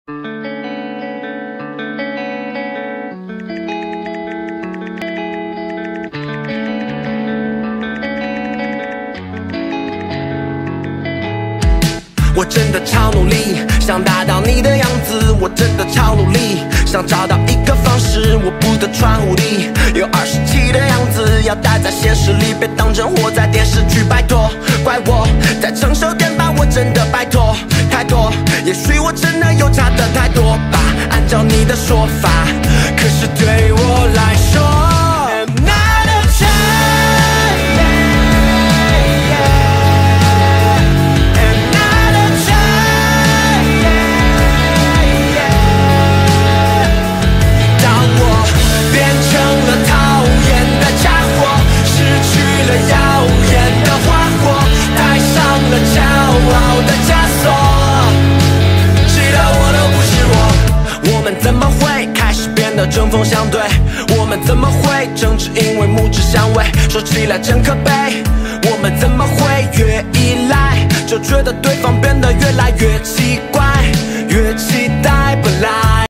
我真的超努力，想达到你的样子。我真的超努力，想找到一个方式，我不得穿狐狸。有27的样子，要待在现实里，别当真活在电视剧。拜托，怪我再成熟点吧，我真的拜托太多。也许我真的有差的太多吧，按照你的说法，可是对我来说。 针锋相对，我们怎么会争执？因为木质香味，说起来真可悲。我们怎么会越依赖，就觉得对方变得越来越奇